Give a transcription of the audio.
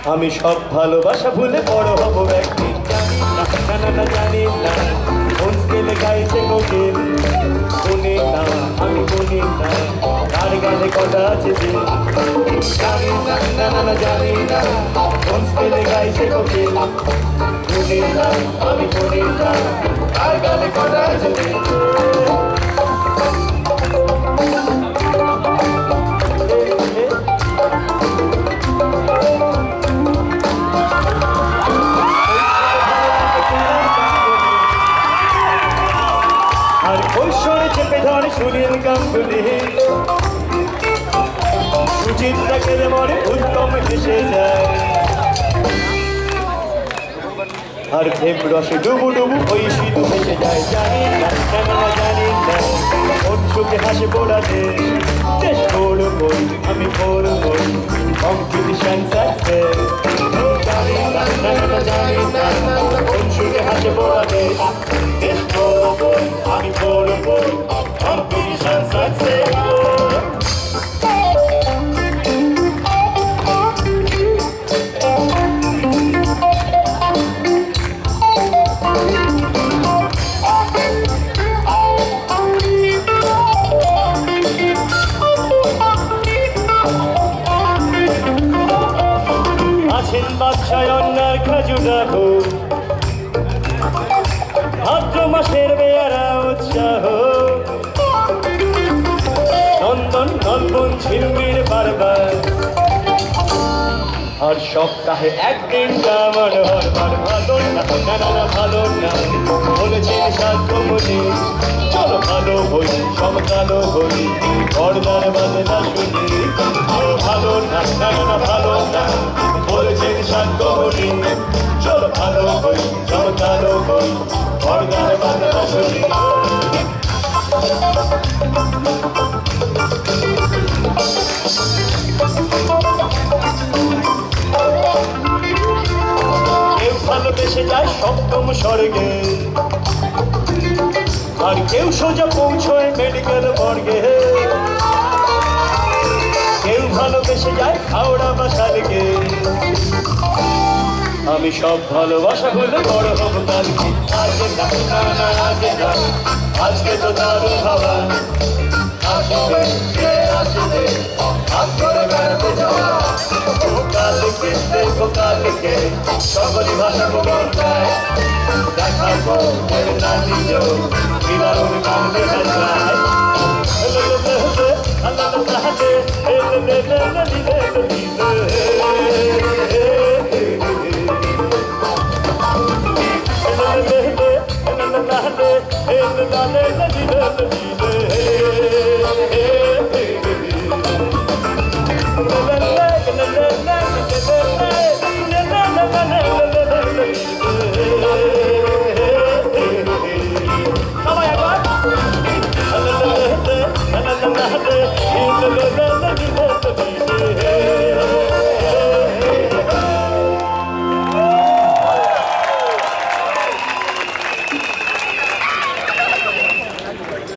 আমি সব ভালোবাসা ভুলে বড় হব একদিন জানি না না না না জানি না কোন স্কেলে গাইছে কোকিল শুনি না আমি শুনি না কার গানে কটা আছে দিন জানি না না না না জানি না কোন স্কেলে গাইছে কোকিল শুনি না আমি শুনি না কার গানে কটা আছে দিন আর কৈশোরে চেপে ধরে সুনীল গাঙ্গুলি সুচিত্রা কেঁদে মরে উত্তম হেসে যায় আর প্রেম রসে ডুবু ডুবু ওই সিধু হেসে যায় জানি না না জানি না ওর চোখে হাসে পোড়া দেশ বড় বই আমি বড় বই কম্পিটিশন সাকসেস জানি না না জানি না ওর চোখে হাসে পোড়া দেশ বড় বই আমি বড় বই কম্পিটিশন সাকসেস বাদশায় অন্যার খাজুরা হো ভাদ্র মাসের বেয়ারা উৎসাহ নন্দন নলবন ঝিলমির বারবার আর সপ্তাহে একদিন আমার হরবার ভালো না না ভালো না বলেছে সাধ্যমণি চলো ভালো হই সব কালো হই পর্দার বাজে না শুনি ভালো না না ভালো না বলেছেন সাধ্যমণি চলো ভালো হই সব কালো হই পর্দার বাজে না শুনি ভালোবেসে যায় সপ্তম স্বর্গে আর কেউ সোজা পৌঁছয় মেডিকেল মর্গে কেউ ভালোবেসে যায় হাওড়া বা শালকে আমি সব ভালোবাসা হলে বড় হব কালকে আজকে না না আজকে না আজকে তো দারুণ ভাবা আসবে আসবে হাত করে বেড়াতে যাওয়া কালকে দেখো কালকে সকলই ভাষা বল যায় দেখাবো না নিজ বিদারণ গান লেখা যায় la la la la la